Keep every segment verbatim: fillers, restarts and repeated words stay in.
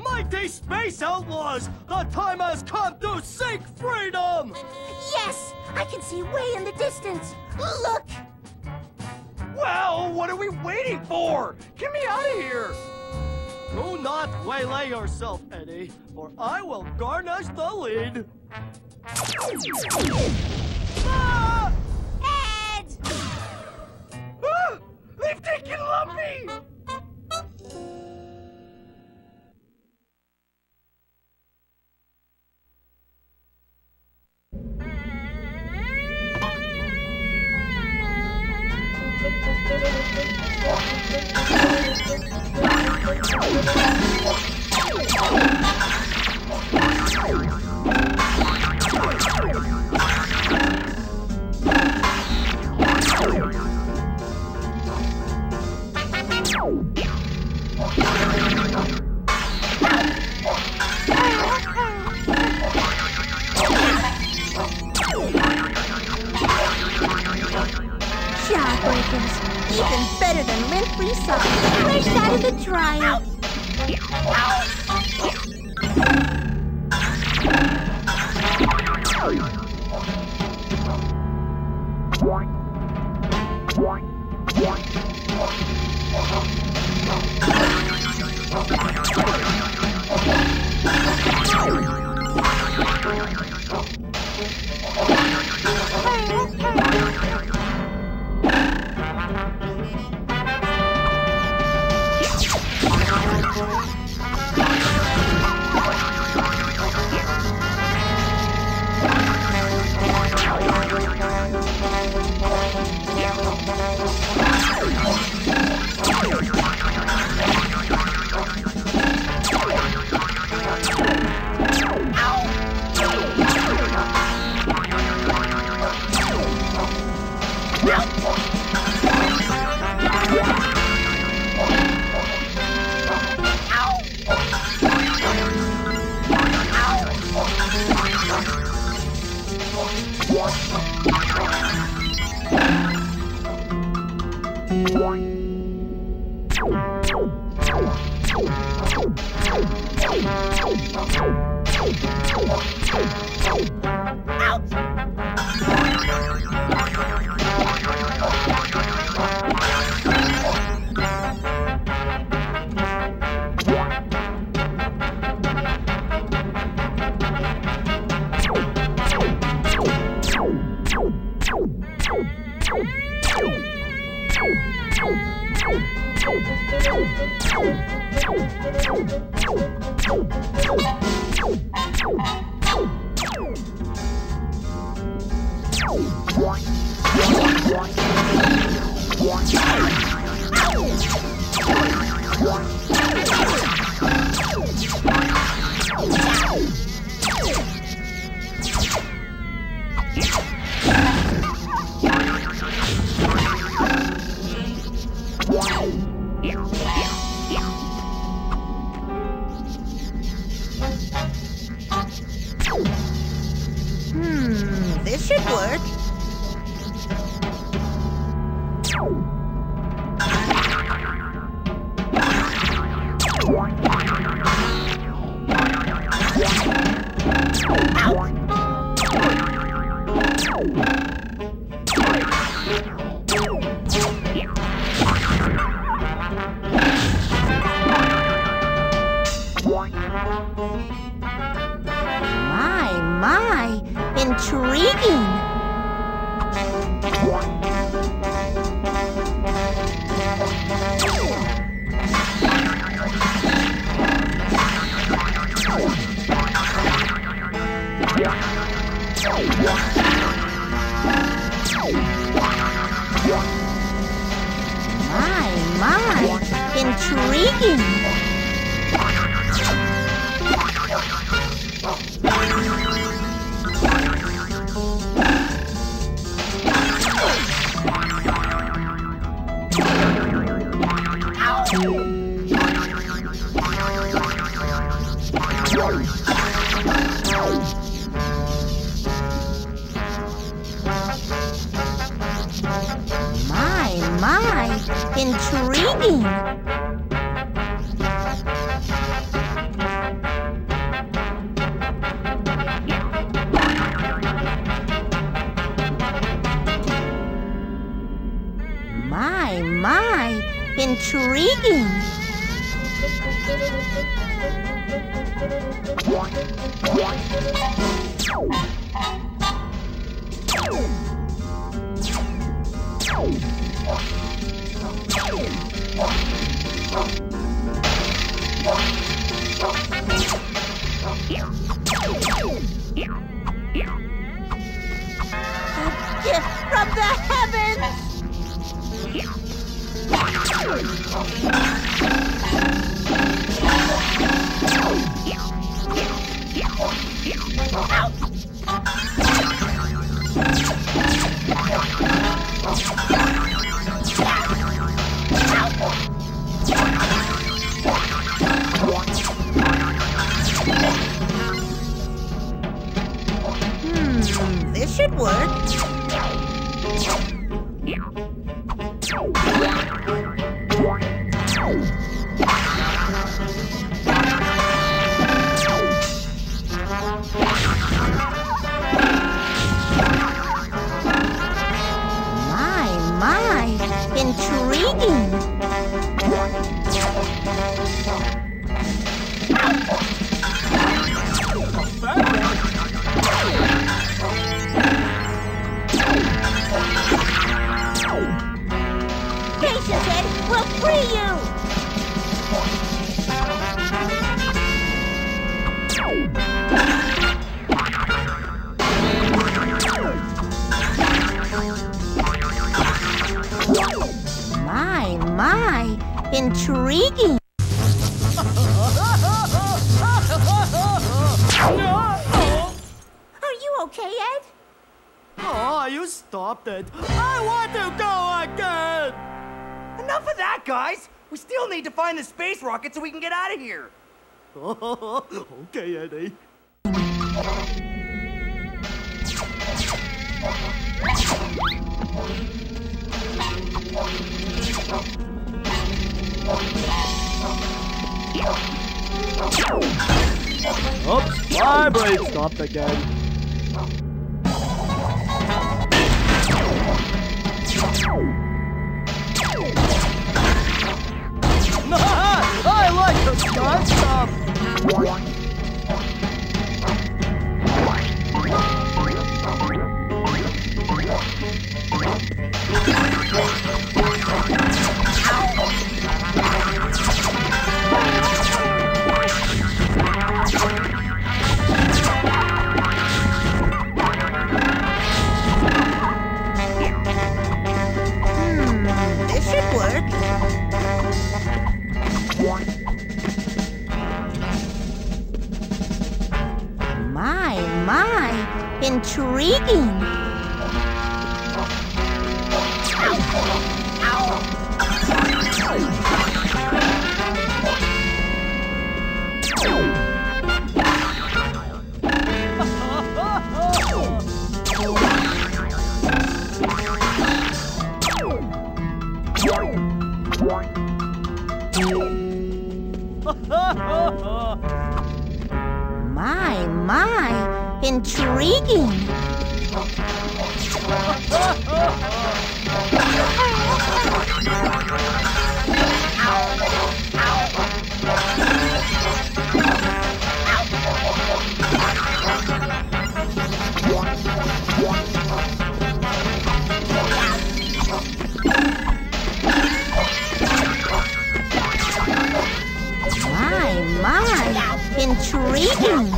Mighty space outlaws! The time has come to seek freedom! Yes! I can see way in the distance! Look! Well, what are we waiting for? Get me out of here! Do not waylay yourself, Eddie, or I will garnish the lead. Ah! Ed! Ah! They've taken Lumpy! Jawbreakers, even better than lint-free socks, fresh out of the dryer. Hmm, this should work. My, my, intriguing. My, my, intriguing. My, my, intriguing. intriguing. A gift from the heavens! Hmm, this should work. My, my, intriguing. Patience, Ed, we'll free you. My, my, intriguing. Are you okay, Ed? Oh, you stopped it. I want to go again! Enough of that, guys! We still need to find the space rocket so we can get out of here. Okay, Eddie. Oops, my brake stopped again. I like the start stuff. Hmm, this should work. My, my, intriguing. My, my, intriguing. My, my, intriguing.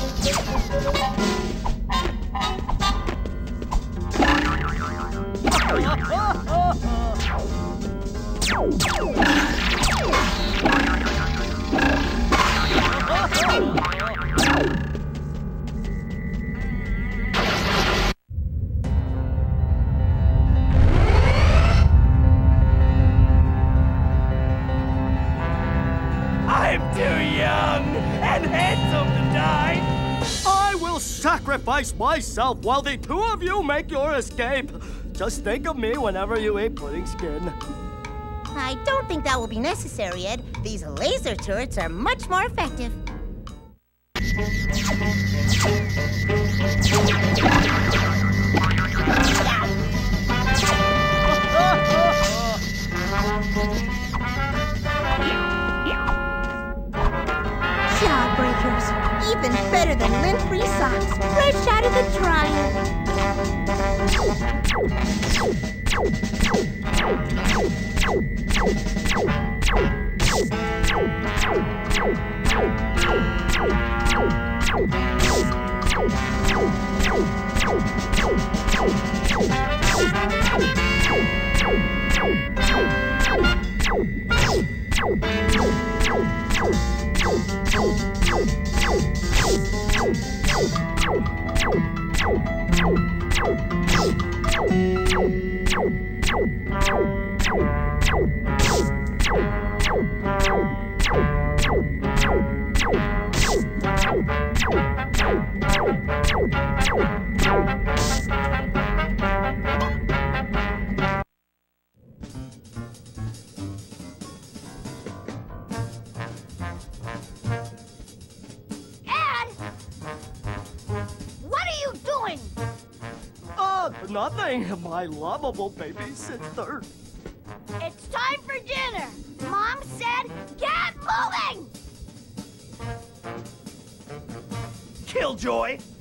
I'm too young and handsome to die. I will sacrifice myself while the two of you make your escape. Just think of me whenever you eat pudding skin. I don't think that will be necessary, Ed. These laser turrets are much more effective. Jawbreakers. Even better than lint-free socks. Fresh out of the dryer. Nothing, my lovable babysitter. It's time for dinner. Mom said, get moving! Killjoy!